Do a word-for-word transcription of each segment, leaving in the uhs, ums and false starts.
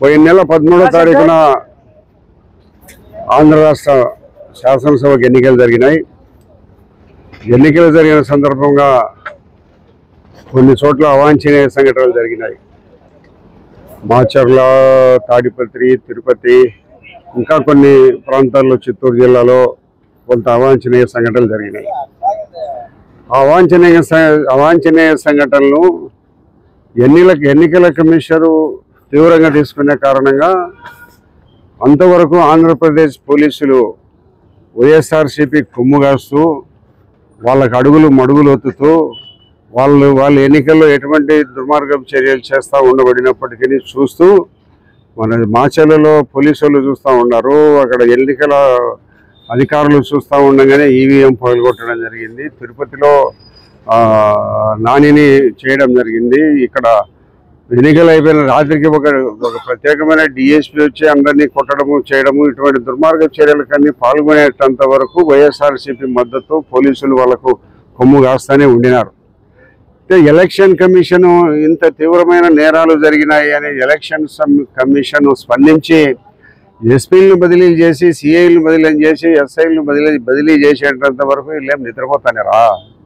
పోయిన నెల పదమూడో తారీఖున ఆంధ్ర రాష్ట్ర శాసనసభకు ఎన్నికలు జరిగినాయి. ఎన్నికలు జరిగిన సందర్భంగా కొన్ని చోట్ల అవాంఛనీయ సంఘటనలు జరిగినాయి. మాచర్ల, తాడిపత్రి, తిరుపతి, ఇంకా కొన్ని ప్రాంతాల్లో చిత్తూరు జిల్లాలో కొంత అవాంఛనీయ సంఘటనలు జరిగినాయి. అవాంఛనీయ అవాంఛనీయ సంఘటనలు ఎన్నికల ఎన్నికల కమిషనరు తీవ్రంగా తీసుకునే కారణంగా అంతవరకు ఆంధ్రప్రదేశ్ పోలీసులు వైఎస్ఆర్సీపీ కొమ్ము కాస్తూ వాళ్ళకు అడుగులు మడుగులు ఒత్తుతూ వాళ్ళు వాళ్ళ ఎన్నికల్లో ఎటువంటి దుర్మార్గం చర్యలు చేస్తూ ఉండబడినప్పటికీ చూస్తూ మన మాచర్లలో పోలీసులు చూస్తూ ఉన్నారు. అక్కడ ఎన్నికల అధికారులు చూస్తూ ఉండగానే ఈవీఎం పగలగొట్టడం జరిగింది. తిరుపతిలో నానిని చేయడం జరిగింది. ఇక్కడ ఎన్నికలు అయిపోయిన రాత్రికి ఒక ఒక ప్రత్యేకమైన డిఎస్పీ వచ్చి అందరినీ కొట్టడము చేయడము ఇటువంటి దుర్మార్గ చర్యలకన్నీ పాల్గొనేటంత వరకు వైఎస్ఆర్సీపీ మద్దతు పోలీసులు వాళ్ళకు కొమ్ము కాస్తూనే ఉండినారు. ఎలక్షన్ కమిషన్ ఇంత తీవ్రమైన నేరాలు జరిగినాయి అని ఎలక్షన్ కమిషన్ స్పందించి ఎస్పీలను బదిలీ చేసి సిఐలను బదిలీ చేసి ఎస్ఐలను బదిలీ బదిలీ చేసేటంత వరకు వీళ్ళేం నిద్రపోతానేరా?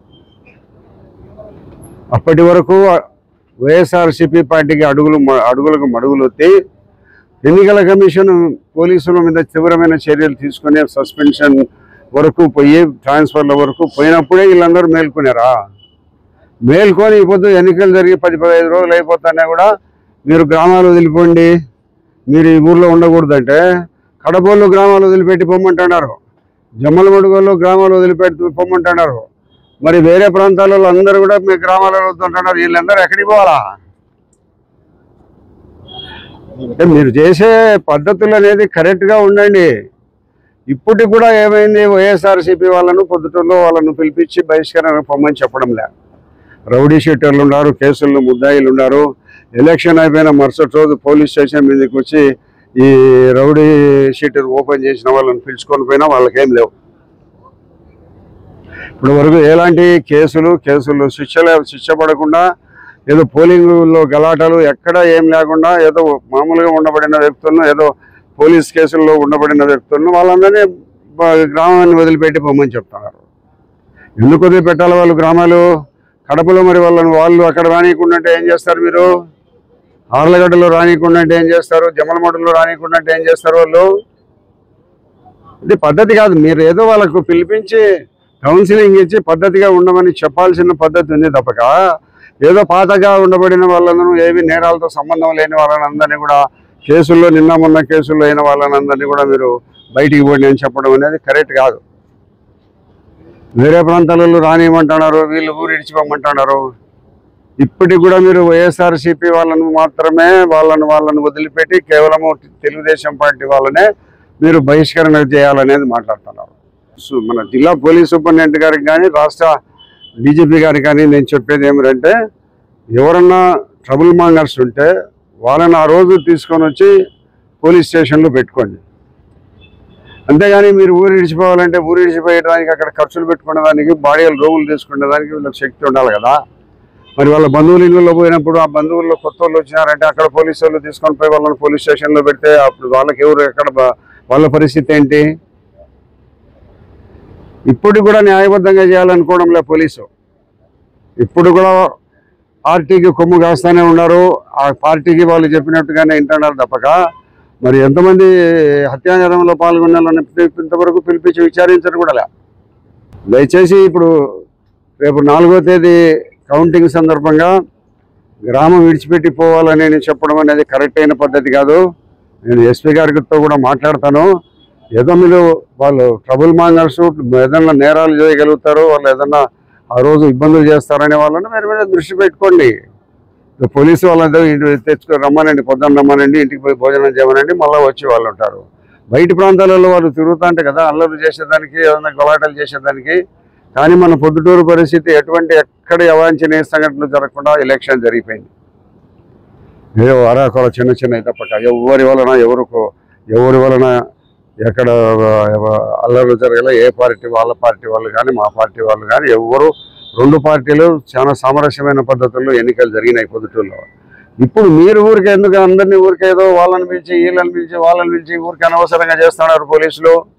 అప్పటి వరకు వైఎస్ఆర్సీపీ పార్టీకి అడుగులు అడుగులకు మడుగులు వచ్చి ఎన్నికల కమిషన్ పోలీసుల మీద తీవ్రమైన చర్యలు తీసుకుని సస్పెన్షన్ వరకు పోయి ట్రాన్స్ఫర్ల వరకు పోయినప్పుడే వీళ్ళందరూ మేల్కొన్నారా? మేల్కొని ఇప్పుడు ఎన్నికలు జరిగి పది పదిహేను రోజులు అయిపోతానే కూడా మీరు గ్రామాలు వదిలిపోండి, మీరు ఈ ఊర్లో ఉండకూడదంటే కడపల్లో గ్రామాలు వదిలిపెట్టి పొమ్మంటున్నారు, జమ్మలమడుగుల్లో గ్రామాలు వదిలిపెట్టి పొమ్మంటున్నారు. మరి వేరే ప్రాంతాలలో అందరూ కూడా మీ గ్రామాలలో వస్తుంటున్నారు. వీళ్ళందరూ ఎక్కడికి పోవాలా? మీరు చేసే పద్ధతులు అనేది కరెక్ట్గా ఉండండి. ఇప్పటికి కూడా ఏమైంది, వైఎస్ఆర్సీపీ వాళ్ళను పొద్దుటూరులో వాళ్ళను పిలిపించి బహిష్కరణ పొమ్మని చెప్పడం లే. రౌడీ షీటర్లు ఉన్నారు, కేసులు ముద్దాయిలు ఉన్నారు. ఎలక్షన్ అయిపోయిన మరుసటి రోజు పోలీస్ స్టేషన్ మీదకి వచ్చి ఈ రౌడీ షీటర్ ఓపెన్ చేసిన వాళ్ళని పిలుచుకొని పోయినా వాళ్ళకేం లేవు. ఇప్పుడు వరకు ఎలాంటి కేసులు కేసులు శిక్షలే శిక్ష పడకుండా ఏదో పోలింగ్లో గలాటాలు ఎక్కడ ఏం లేకుండా ఏదో మామూలుగా ఉండబడిన వ్యక్తులను ఏదో పోలీస్ కేసుల్లో ఉండబడిన వ్యక్తులను వాళ్ళందరినీ గ్రామాన్ని వదిలిపెట్టి పొమ్మని చెప్తున్నారు. ఎందుకు వదిలిపెట్టాలి వాళ్ళు గ్రామాలు? కడపలో మరి వాళ్ళని వాళ్ళు అక్కడ రానియకుండా ఏం చేస్తారు? మీరు ఆర్లగడ్డలో రానియకుండా ఏం చేస్తారు? జమ్మలమడుగులో రానియకుండా ఏం చేస్తారు? వాళ్ళు ఇది పద్ధతి కాదు. మీరు ఏదో వాళ్ళకు పిలిపించి కౌన్సిలింగ్ ఇచ్చి పద్ధతిగా ఉండమని చెప్పాల్సిన పద్ధతి ఉంది తప్పక ఏదో పాతగా ఉండబడిన వాళ్ళందరూ ఏవి నేరాలతో సంబంధం లేని వాళ్ళని కూడా కేసుల్లో నిన్న మొన్న కేసుల్లో అయిన వాళ్ళని కూడా మీరు బయటికి పోండి అని చెప్పడం అనేది కరెక్ట్ కాదు. వేరే ప్రాంతాలలో రానియమంటున్నారు, వీళ్ళు ఊరు ఇడిచిపోమంటున్నారు. ఇప్పటికి కూడా మీరు వైఎస్ఆర్సీపీ వాళ్ళను మాత్రమే వాళ్ళను వాళ్ళను వదిలిపెట్టి కేవలము తెలుగుదేశం పార్టీ వాళ్ళనే మీరు బహిష్కరణ చేయాలనేది మాట్లాడుతున్నారు. మన జిల్లా పోలీస్ సూపరింటెండెంట్ గారికి కానీ రాష్ట్ర డీజీపీ గారికి కానీ నేను చెప్పేది ఏమిటంటే, ఎవరన్నా ట్రబుల్ మాంగర్స్ ఉంటే వాళ్ళని ఆ రోజు తీసుకొని వచ్చి పోలీస్ స్టేషన్లో పెట్టుకోండి. అంతేగాని మీరు ఊరు ఇడిచిపోవాలంటే ఊరు ఇడిచిపోయడానికి అక్కడ ఖర్చులు పెట్టుకునే దానికి బాడీలు రూములు తీసుకునే దానికి వీళ్ళకి శక్తి ఉండాలి కదా. మరి వాళ్ళ బంధువుల ఇళ్ళలో పోయినప్పుడు ఆ బంధువుల్లో కొత్త వాళ్ళు వచ్చినారంటే అక్కడ పోలీసు వాళ్ళు తీసుకొని పోయి వాళ్ళని పోలీస్ స్టేషన్లో పెడితే అప్పుడు వాళ్ళకి ఎవరు ఎక్కడ వాళ్ళ పరిస్థితి ఏంటి? ఇప్పుడు కూడా న్యాయబద్ధంగా చేయాలనుకోవడంలే పోలీసు. ఇప్పుడు కూడా పార్టీకి కొమ్ము కాస్తూనే ఉన్నారు. ఆ పార్టీకి వాళ్ళు చెప్పినట్టుగానే వింటున్నారు తప్పక మరి ఎంతమంది హత్యానేరంలో పాల్గొనాలని ఇంతవరకు పిలిపించి విచారించరు కూడా. దయచేసి ఇప్పుడు రేపు నాలుగో తేదీ కౌంటింగ్ సందర్భంగా గ్రామం విడిచిపెట్టి పోవాలని నేను చెప్పడం అనేది కరెక్ట్ అయిన పద్ధతి కాదు. నేను ఎస్పీ గారితో కూడా మాట్లాడతాను. ఏదో మీరు వాళ్ళు ట్రబుల్ మాంగర్స్ ఏదన్నా నేరాలు చేయగలుగుతారు, వాళ్ళు ఏదన్నా ఆ రోజు ఇబ్బందులు చేస్తారనే వాళ్ళని మీరు మీద దృష్టి పెట్టుకోండి. పోలీసు వాళ్ళందరూ ఇంటి తెచ్చుకొని రమ్మనండి, పొద్దున్న రమ్మనండి, ఇంటికి పోయి భోజనం చేయమనండి, మళ్ళీ వచ్చి వాళ్ళు ఉంటారు. బయట ప్రాంతాలలో వాళ్ళు తిరుగుతూ ఉంటే కదా అల్లరి చేసేదానికి, ఏదైనా గలాటలు చేసేదానికి. కానీ మన పొద్దుటూరు పరిస్థితి ఎటువంటి ఎక్కడ అవాంఛనీయ సంఘటనలు జరగకుండా ఎలక్షన్ జరిగిపోయింది. ఏదో అరాకొర చిన్న చిన్న తప్పక ఎవరి వలన ఎవరికో ఎవరి వలన ఎక్కడ అల్లర్లు జరగలే. ఏ పార్టీ వాళ్ళ పార్టీ వాళ్ళు కానీ మా పార్టీ వాళ్ళు కానీ ఎవరు రెండు పార్టీలు చాలా సామరస్యమైన పద్ధతుల్లో ఎన్నికలు జరిగినాయి పొద్దుటూరులో. ఇప్పుడు మీరు ఊరికే ఎందుకు అందరినీ ఊరికేదో వాళ్ళని పిలిచి వీళ్ళని పిలిచి వాళ్ళని పిలిచి ఊరికి అనవసరంగా చేస్తున్నారు పోలీసులు.